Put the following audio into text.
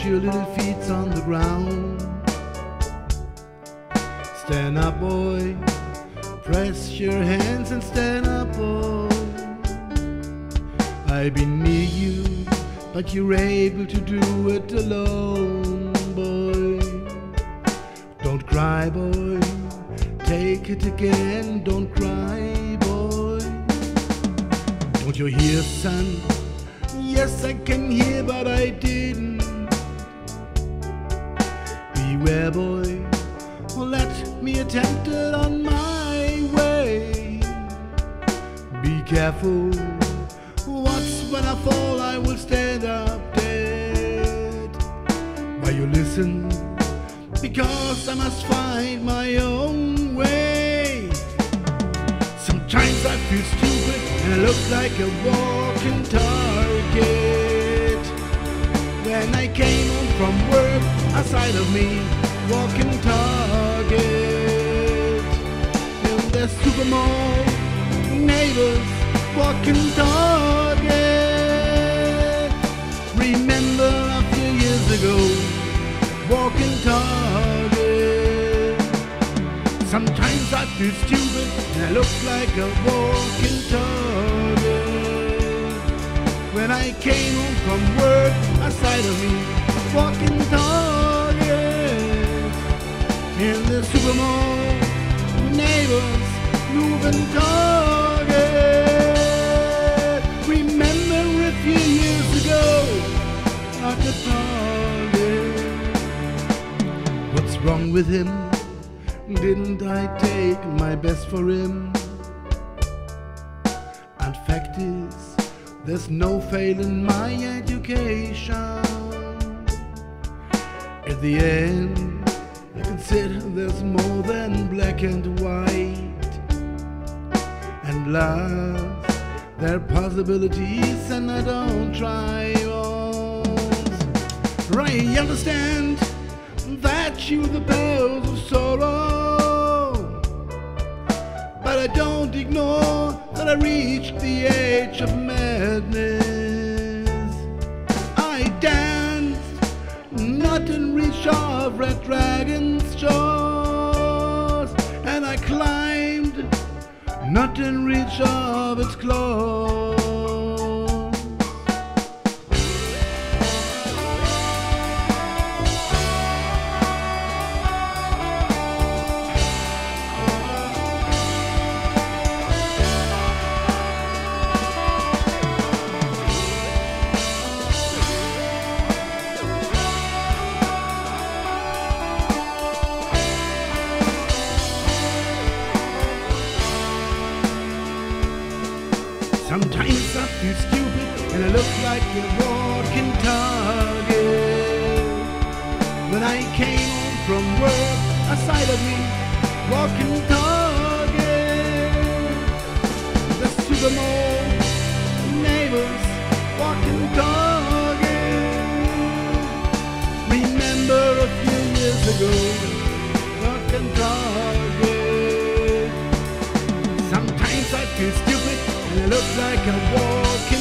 your little feet on the ground. Stand up, boy. Press your hands and stand up, boy. I've been near you, but you're able to do it alone, boy. Don't cry, boy. Take it again. Don't cry, boy. Don't you hear, son? Yes, I can hear, but I didn't. Beware, boy. Let me attempt it on my way. Be careful. What's when I fall, I will stand up dead. Why you listen? Because I must find my own way. Sometimes I feel stupid and I look like a walking target. When I came home from work, outside of me, walking target. In the supermall, neighbors, walking target. Remember a few years ago, walking target. Sometimes I feel stupid and I look like a walking target. When I came home from work, outside of me, walking target. In the supermall, neighbors, moving target. Remember a few years ago, like a target. What's wrong with him? Didn't I take my best for him? And fact is, there's no fail in my education. At the end, I consider there's more than black and white. And love, there are possibilities, and I don't try once. I understand that you're the pose of sorrow, but I don't ignore that I reached the age of madness. I danced, not in reach of Red Dragon's jaws, and I climbed, not in reach of its claws. Sometimes I feel stupid and I look like a walking target. When I came home from work, outside of me, walking target. The supermall, neighbors, walking target. Remember a few years ago, walking target. Sometimes I feel stupid and I look like a walking